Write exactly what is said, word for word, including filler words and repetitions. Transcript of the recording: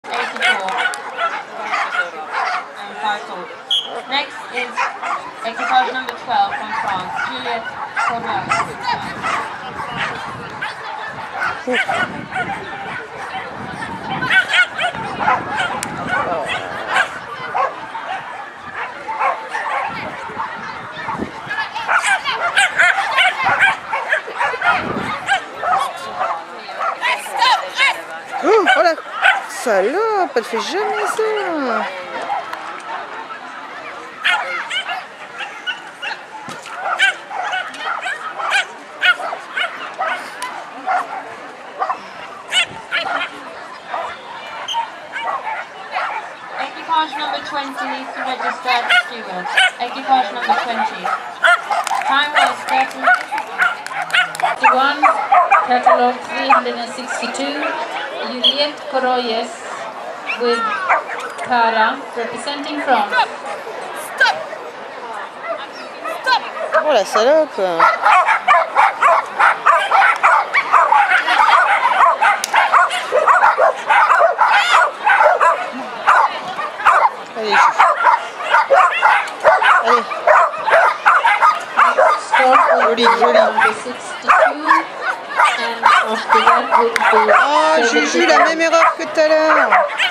eighty-four. And five total. Next is equipage number twelve from France, Juliette. Oh, oh la salope, elle fait jamais ça. Equipage number twenty needs to register the steward. Equipage number twenty. Time was thirty-one, catalogue three hundred sixty-two, Juliette with Cara, representing France. Stop! Stop! Oh la salope. Allez, allez. Joli, joli. Oh, Juju, la même erreur que tout à l'heure.